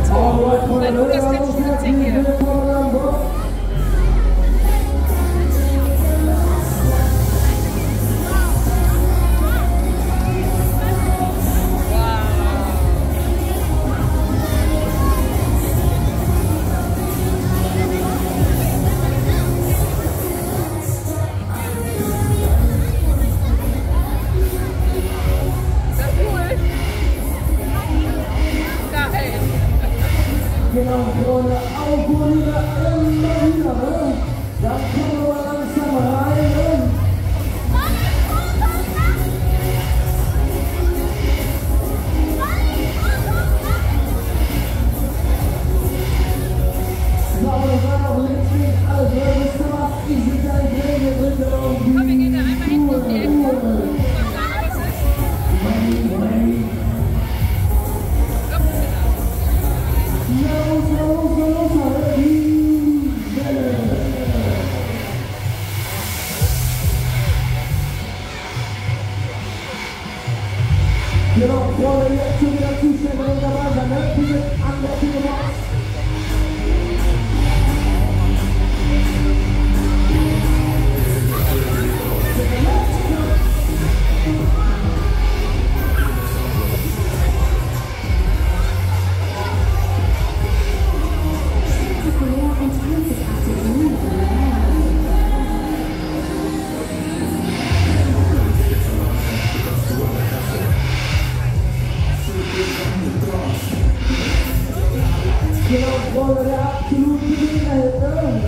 so. Ein unterschiedliches Ding hier. Genau, Freunde, auch wieder immer wieder, ne? Da kommen wir langsam rein, ne? So, das war noch links nicht, also, wisst ihr was? Ich sehe keine Pläne drin, auf die Komm, wir gehen da einmal hinten um die Ecke. Genau, Freunde, jetzt schon wieder Zuschauer dabei sein, ne? Bitte an der Tür. Genau, Freunde, der absolute Gewinner hier, ne?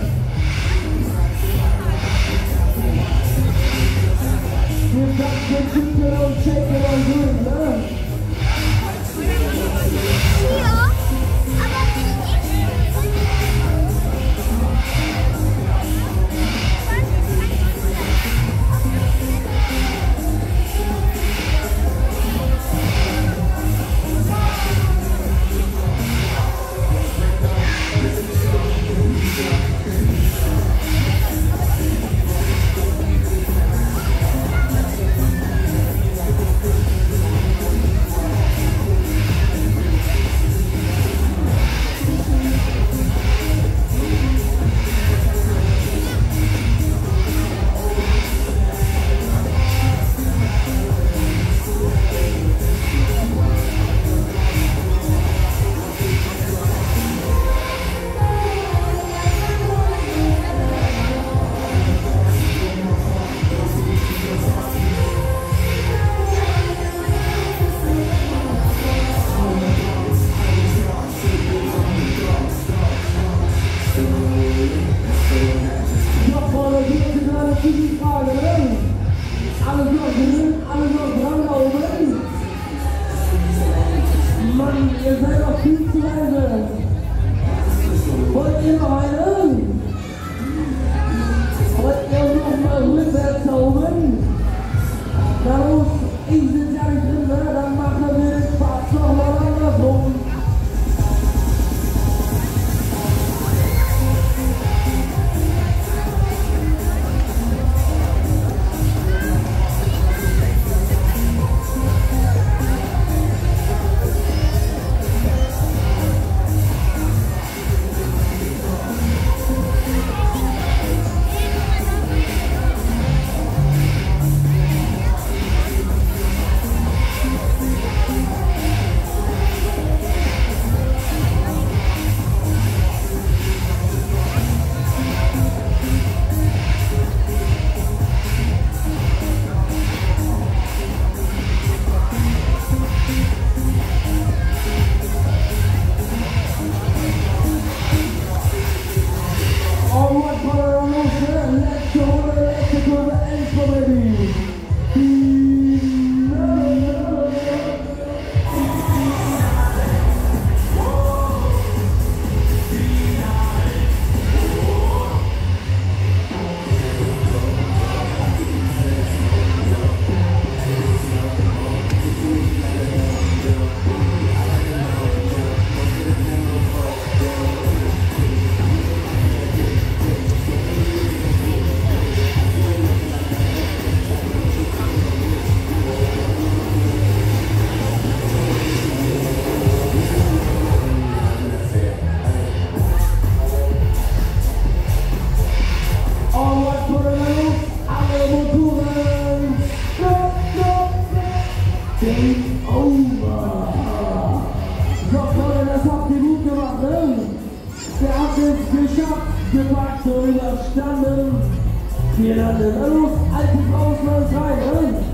Wir sagen, Titel und Shake it on good, ne? over. So, Freunde, das habt ihr gut gemacht, ne? Der hat es geschafft, gepackt und überstanden. Wir landen los, altes Ausland rein, ne?